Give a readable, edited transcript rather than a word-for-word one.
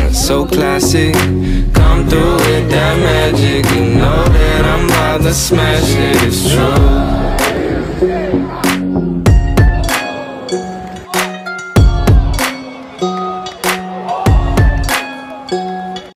so classic. Come through with that magic, you know that I'm about to smash it. It's true.